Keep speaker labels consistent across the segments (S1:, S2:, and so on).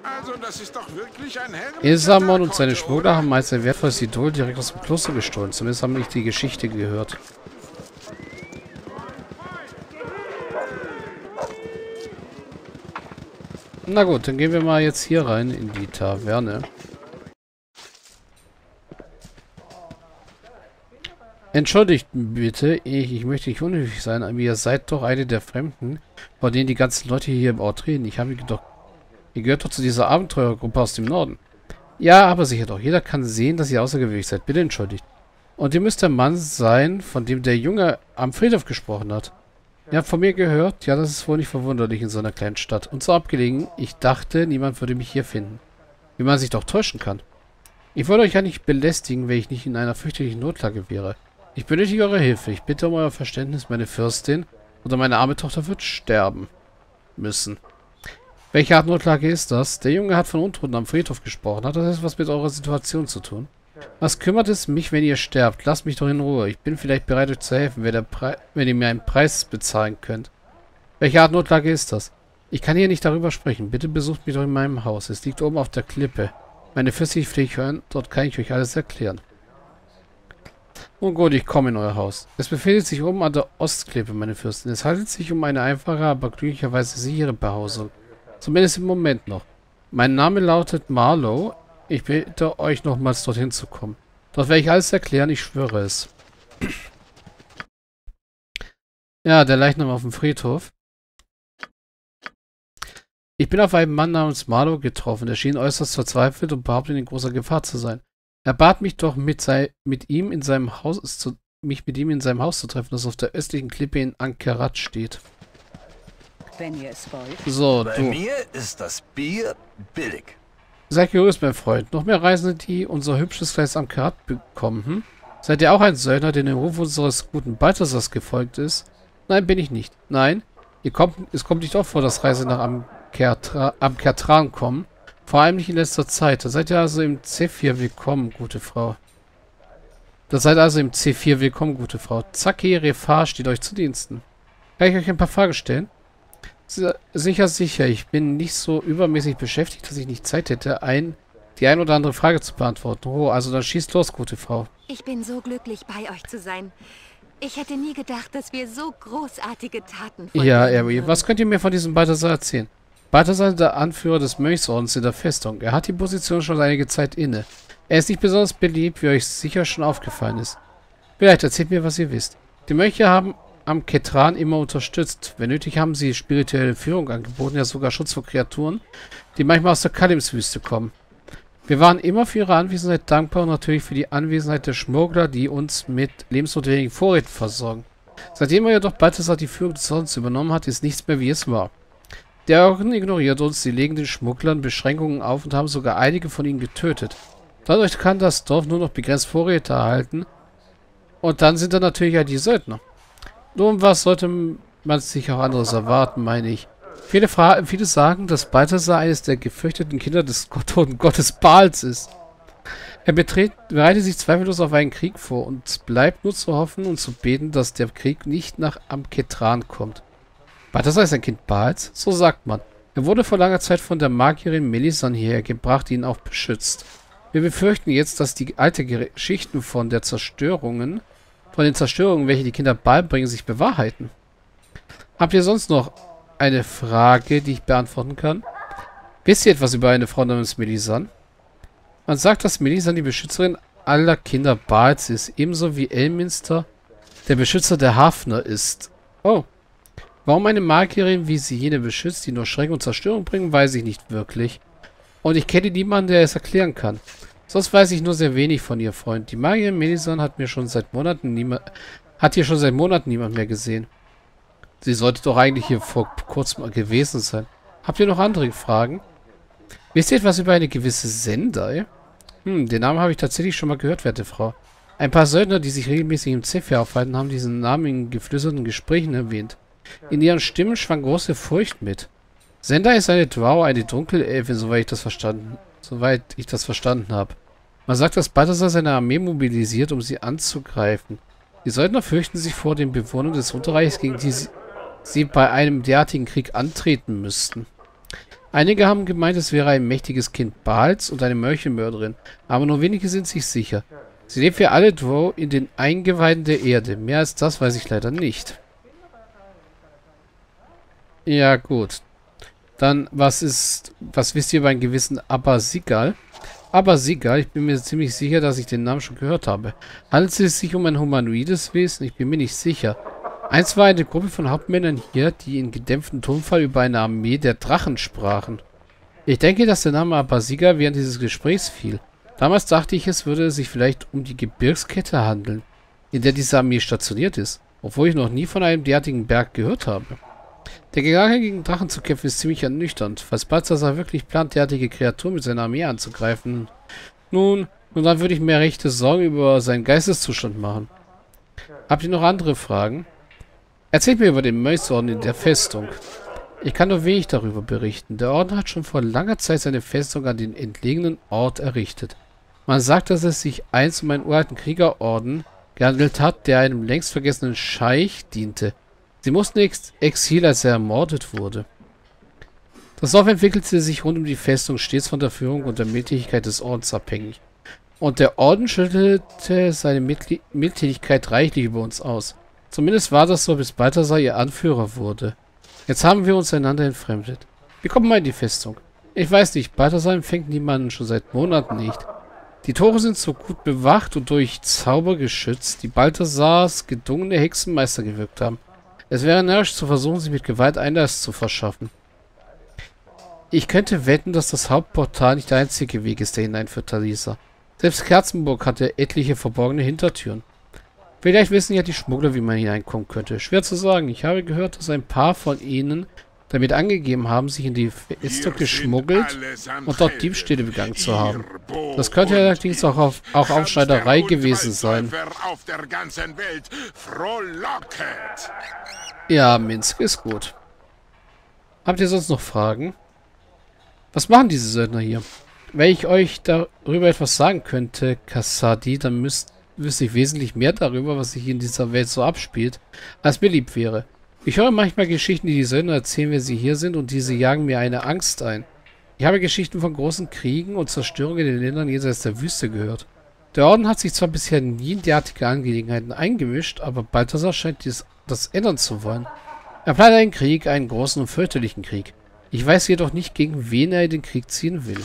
S1: Also, das ist doch wirklich ein Herr.
S2: Esamon und seine Schmuggler haben meist ein wertvolles Idol direkt aus dem Kloster gestohlen. Zumindest haben nicht die Geschichte gehört. Na gut, dann gehen wir mal jetzt hier rein in die Taverne. Entschuldigt bitte, ich möchte nicht unhöflich sein, aber ihr seid doch eine der Fremden, von denen die ganzen Leute hier im Ort reden. Ich habe doch... Ihr gehört doch zu dieser Abenteurergruppe aus dem Norden. Ja, aber sicher doch. Jeder kann sehen, dass ihr außergewöhnlich seid. Bitte entschuldigt. Und ihr müsst der Mann sein, von dem der Junge am Friedhof gesprochen hat. Ihr habt von mir gehört? Ja, das ist wohl nicht verwunderlich in so einer kleinen Stadt. Und so abgelegen, ich dachte, niemand würde mich hier finden. Wie man sich doch täuschen kann. Ich wollte euch ja nicht belästigen, wenn ich nicht in einer fürchterlichen Notlage wäre. Ich benötige eure Hilfe. Ich bitte um euer Verständnis. Meine Fürstin oder meine arme Tochter wird sterben müssen. Welche Art Notlage ist das? Der Junge hat von Untoten am Friedhof gesprochen. Hat das etwas mit eurer Situation zu tun? Was kümmert es mich, wenn ihr sterbt? Lasst mich doch in Ruhe. Ich bin vielleicht bereit, euch zu helfen, wenn ihr mir einen Preis bezahlen könnt. Welche Art Notlage ist das? Ich kann hier nicht darüber sprechen. Bitte besucht mich doch in meinem Haus. Es liegt oben auf der Klippe. Meine fürstliche Pflicht hören. Dort kann ich euch alles erklären. Oh gut, ich komme in euer Haus. Es befindet sich oben an der Ostklippe, meine Fürstin. Es handelt sich um eine einfache, aber glücklicherweise sichere Behausung. Zumindest im Moment noch. Mein Name lautet Marlow. Ich bitte euch nochmals dorthin zu kommen. Dort werde ich alles erklären, ich schwöre es. Ja, der Leichnam auf dem Friedhof. Ich bin auf einen Mann namens Marlow getroffen. Er schien äußerst verzweifelt und behauptet, in großer Gefahr zu sein. Er bat mich doch, mich mit ihm in seinem Haus zu treffen, das auf der östlichen Klippe in Ankerat steht.
S3: Wenn ihr es wollt.
S2: So,
S4: Bei
S2: du.
S4: mir ist das Bier billig.
S2: Seid gegrüßt, mein Freund. Noch mehr Reisende, die unser hübsches kleines Ankerat bekommen. Hm? Seid ihr auch ein Söldner, der dem Ruf unseres guten Balthasars gefolgt ist? Nein, bin ich nicht. Nein, es kommt nicht oft vor, dass Reise nach Amkertran kommen. Vor allem nicht in letzter Zeit. Da seid ihr also im C4 willkommen, gute Frau. Zaki Refar steht euch zu Diensten. Kann ich euch ein paar Fragen stellen? Sicher, sicher. Ich bin nicht so übermäßig beschäftigt, dass ich nicht Zeit hätte, die ein oder andere Frage zu beantworten. Oh, also dann schießt los, gute Frau.
S5: Ich bin so glücklich, bei euch zu sein. Ich hätte nie gedacht, dass wir so großartige Taten vollbringen
S2: Ja,
S5: würden.
S2: was könnt ihr mir von diesem Balthasar erzählen? Balthasar ist der Anführer des Mönchsordens in der Festung. Er hat die Position schon einige Zeit inne. Er ist nicht besonders beliebt, wie euch sicher schon aufgefallen ist. Vielleicht erzählt mir, was ihr wisst. Die Mönche haben Amkertran immer unterstützt. Wenn nötig, haben sie spirituelle Führung angeboten, ja sogar Schutz vor Kreaturen, die manchmal aus der Kalimswüste kommen. Wir waren immer für ihre Anwesenheit dankbar und natürlich für die Anwesenheit der Schmuggler, die uns mit lebensnotwendigen Vorräten versorgen. Seitdem er jedoch Balthasar die Führung des Ordens übernommen hat, ist nichts mehr, wie es war. Der Orden ignoriert uns, sie legen den Schmugglern Beschränkungen auf und haben sogar einige von ihnen getötet. Dadurch kann das Dorf nur noch begrenzt Vorräte erhalten. Und dann sind da natürlich ja die Söldner. Nun, was sollte man sich auch anderes erwarten, meine ich. Viele sagen, dass Balthasar eines der gefürchteten Kinder des toten Gottes Baals ist. Er bereitet sich zweifellos auf einen Krieg vor und es bleibt nur zu hoffen und zu beten, dass der Krieg nicht nach Amkertran kommt. Balthasar ist ein Kind Baals? So sagt man. Er wurde vor langer Zeit von der Magierin Melisande hierher gebracht, die ihn auch beschützt. Wir befürchten jetzt, dass die alten Geschichten von den Zerstörungen, welche die Kinder Baal bringen, sich bewahrheiten. Habt ihr sonst noch eine Frage, die ich beantworten kann? Wisst ihr etwas über eine Frau namens Melisande? Man sagt, dass Melisande die Beschützerin aller Kinder Baals ist, ebenso wie Elminster der Beschützer der Hafner ist. Oh. Warum eine Magierin, wie sie jene beschützt, die nur Schrecken und Zerstörung bringen, weiß ich nicht wirklich. Und ich kenne niemanden, der es erklären kann. Sonst weiß ich nur sehr wenig von ihr, Freund. Die Magierin Melisande hat hier schon seit Monaten niemand mehr gesehen. Sie sollte doch eigentlich hier vor kurzem gewesen sein. Habt ihr noch andere Fragen? Wisst ihr etwas über eine gewisse Sendai? Den Namen habe ich tatsächlich schon mal gehört, werte Frau. Ein paar Söldner, die sich regelmäßig im Zephyr aufhalten, haben diesen Namen in geflüsterten Gesprächen erwähnt. In ihren Stimmen schwang große Furcht mit. Sendai ist eine Drow, eine Dunkelelfin, soweit ich das verstanden habe. Man sagt, dass Balthasar seine Armee mobilisiert, um sie anzugreifen. Die Söldner fürchten sich vor den Bewohnern des Unterreichs, gegen die sie bei einem derartigen Krieg antreten müssten. Einige haben gemeint, es wäre ein mächtiges Kind Baals und eine Mörchenmörderin, aber nur wenige sind sich sicher. Sie lebt wie alle Drow in den Eingeweiden der Erde. Mehr als das weiß ich leider nicht. Ja, gut. Dann, was wisst ihr über einen gewissen Abba Sigal? Abba Sigal, ich bin mir ziemlich sicher, dass ich den Namen schon gehört habe. Handelt es sich um ein humanoides Wesen? Ich bin mir nicht sicher. Einst war eine Gruppe von Hauptmännern hier, die in gedämpftem Tonfall über eine Armee der Drachen sprachen. Ich denke, dass der Name Abba Sigal während dieses Gesprächs fiel. Damals dachte ich, es würde sich vielleicht um die Gebirgskette handeln, in der diese Armee stationiert ist, obwohl ich noch nie von einem derartigen Berg gehört habe. Der Gedanke, gegen Drachen zu kämpfen, ist ziemlich ernüchternd, falls Balthasar wirklich plant, derartige Kreaturen mit seiner Armee anzugreifen. Nun, dann würde ich mir rechte Sorgen über seinen Geisteszustand machen. Habt ihr noch andere Fragen? Erzählt mir über den Mönchsorden in der Festung. Ich kann nur wenig darüber berichten. Der Orden hat schon vor langer Zeit seine Festung an den entlegenen Ort errichtet. Man sagt, dass es sich einst um einen uralten Kriegerorden gehandelt hat, der einem längst vergessenen Scheich diente. Sie mussten Exil, als er ermordet wurde. Das Dorf entwickelte sich rund um die Festung stets von der Führung und der Mildtätigkeit des Ordens abhängig. Und der Orden schüttete seine Mildtätigkeit reichlich über uns aus. Zumindest war das so, bis Balthasar ihr Anführer wurde. Jetzt haben wir uns einander entfremdet. Wir kommen mal in die Festung. Ich weiß nicht, Balthasar empfängt niemanden schon seit Monaten nicht. Die Tore sind so gut bewacht und durch Zauber geschützt, die Balthasars gedungene Hexenmeister gewirkt haben. Es wäre närrisch zu versuchen, sich mit Gewalt Einlass zu verschaffen. Ich könnte wetten, dass das Hauptportal nicht der einzige Weg ist, der hineinführt, Talisa. Selbst Kerzenburg hatte etliche verborgene Hintertüren. Vielleicht wissen ja die Schmuggler, wie man hineinkommen könnte. Schwer zu sagen. Ich habe gehört, dass ein paar von ihnen damit angegeben haben, sich in die Festung geschmuggelt und dort Diebstähle begangen zu haben. Das könnte allerdings auch Aufschneiderei gewesen sein. Ja, Minsk ist gut. Habt ihr sonst noch Fragen? Was machen diese Söldner hier? Wenn ich euch darüber etwas sagen könnte, Kassadi, dann wüsste ich wesentlich mehr darüber, was sich in dieser Welt so abspielt, als mir lieb wäre. Ich höre manchmal Geschichten, die Söldner erzählen, wenn sie hier sind, und diese jagen mir eine Angst ein. Ich habe Geschichten von großen Kriegen und Zerstörungen in den Ländern jenseits der Wüste gehört. Der Orden hat sich zwar bisher nie in derartige Angelegenheiten eingemischt, aber Balthasar scheint das ändern zu wollen. Er plant einen Krieg, einen großen und fürchterlichen Krieg. Ich weiß jedoch nicht, gegen wen er den Krieg ziehen will.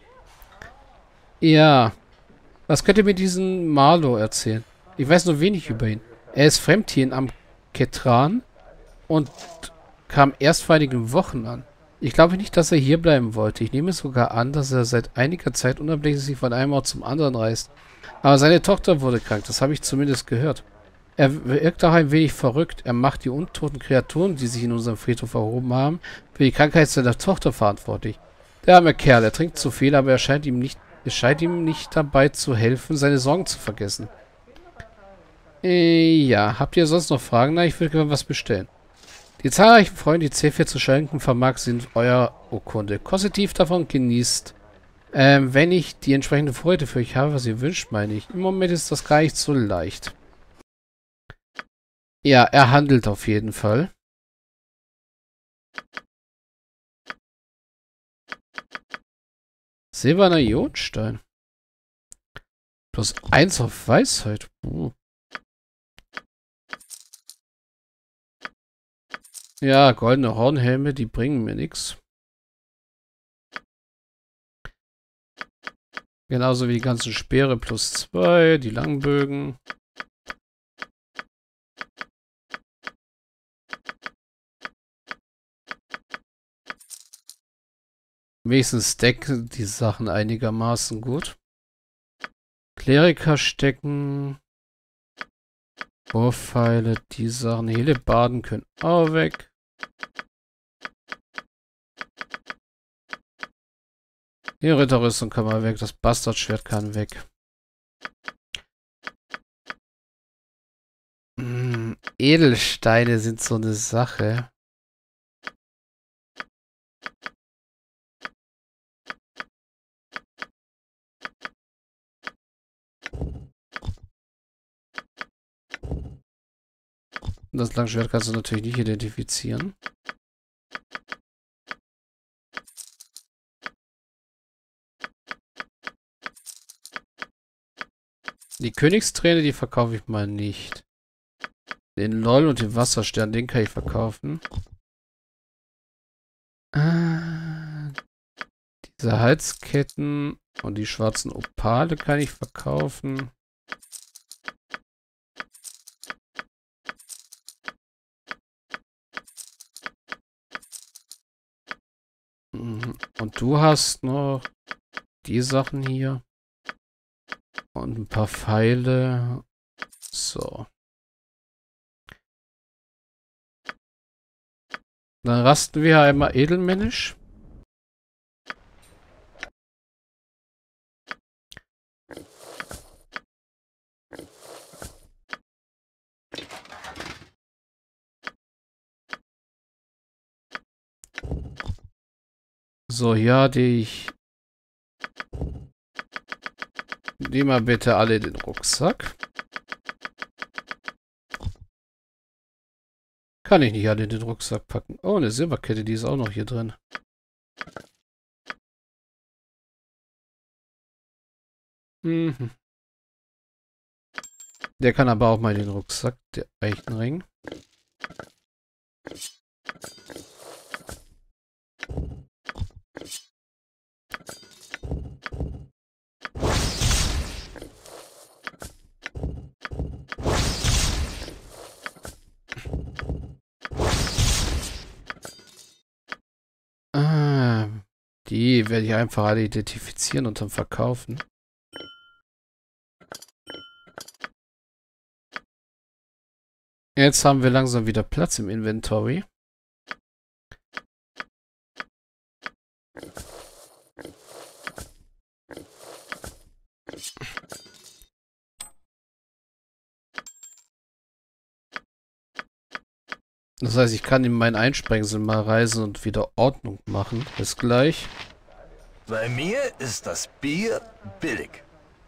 S2: Ja, was könnt ihr mir diesen Marlo erzählen? Ich weiß nur wenig über ihn. Er ist fremd hier in Ketran und kam erst vor einigen Wochen an. Ich glaube nicht, dass er hier bleiben wollte. Ich nehme sogar an, dass er seit einiger Zeit unablässig von einem Ort zum anderen reist. Aber seine Tochter wurde krank, das habe ich zumindest gehört. Er wirkt auch ein wenig verrückt. Er macht die untoten Kreaturen, die sich in unserem Friedhof erhoben haben, für die Krankheit seiner Tochter verantwortlich. Der arme Kerl, er trinkt zu viel, aber es scheint ihm nicht dabei zu helfen, seine Sorgen zu vergessen. Ja, habt ihr sonst noch Fragen? Na, ich würde gerne was bestellen. Die zahlreichen Freunde, die C4 zu schenken vermag, sind euer Urkunde. Kostet tief davon, genießt. Wenn ich die entsprechende Freude für euch habe, was ihr wünscht, meine ich. Im Moment ist das gar nicht so leicht. Ja, er handelt auf jeden Fall. Silberner Ionstein. Plus 1 auf Weisheit. Ja, goldene Hornhelme, die bringen mir nichts. Genauso wie die ganzen Speere plus 2, die Langbögen. Wenigstens decken die Sachen einigermaßen gut. Kleriker stecken. Vorpfeile, die Sachen. Hellebarden können auch weg. Die Ritterrüstung kann mal weg. Das Bastardschwert kann weg. Edelsteine sind so eine Sache. Das Langschwert kannst du natürlich nicht identifizieren. Die Königsträne, die verkaufe ich mal nicht. Den LOL und den Wasserstern, den kann ich verkaufen. Diese Halsketten und die schwarzen Opale kann ich verkaufen. Und du hast noch die Sachen hier. Und ein paar Pfeile. So. Dann rasten wir einmal edelmännisch. So, hier hatte ich... Nehmen wir bitte alle den Rucksack. Kann ich nicht alle in den Rucksack packen. Oh, eine Silberkette, die ist auch noch hier drin. Mhm. Der kann aber auch mal in den Rucksack, der Eichenring. Die werde ich einfach alle identifizieren und dann verkaufen. Jetzt haben wir langsam wieder Platz im Inventory. Das heißt, ich kann in mein Einsprengsel mal reisen und wieder Ordnung machen. Bis gleich.
S4: Bei mir ist das Bier billig.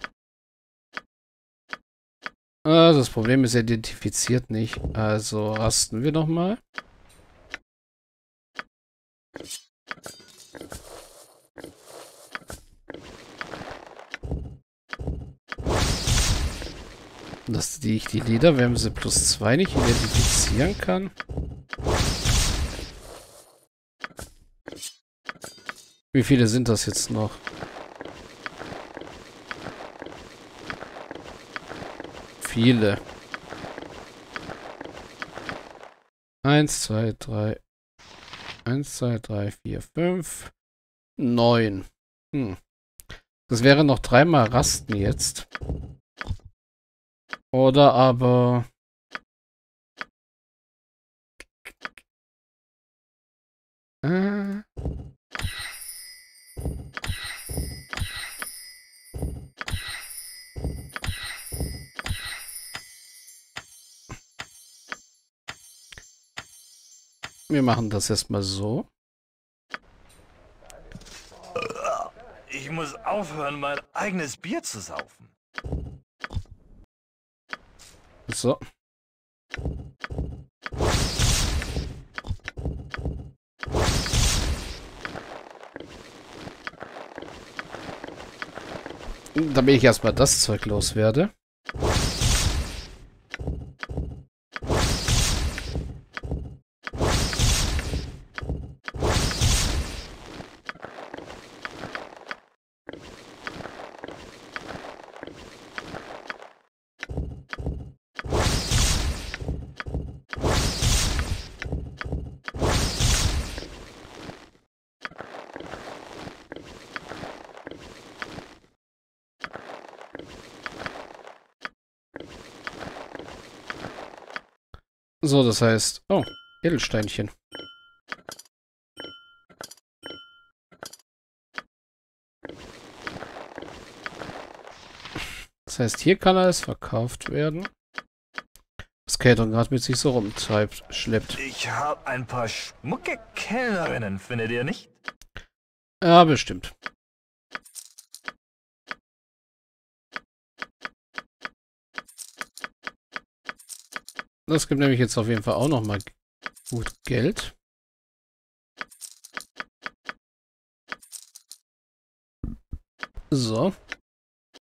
S2: Das Problem ist, er identifiziert nicht. Also rasten wir nochmal. Dass ich die Lederwämse +2 nicht identifizieren kann. Wie viele sind das jetzt noch? Viele. 1, 2, 3. 1, 2, 3, 4, 5. 9. Das wäre noch 3-mal Rasten jetzt. Oder aber... Wir machen das erstmal so.
S4: Ich muss aufhören, mein eigenes Bier zu saufen.
S2: So. Damit ich erstmal das Zeug loswerde. So, das heißt... Oh, Edelsteinchen. Das heißt, hier kann alles verkauft werden. Was Catherine gerade mit sich so rumtreibt, schleppt.
S4: Ich habe ein paar schmucke Kellnerinnen, findet ihr nicht?
S2: Ja, bestimmt. Das gibt nämlich jetzt auf jeden Fall auch noch mal gut Geld. So.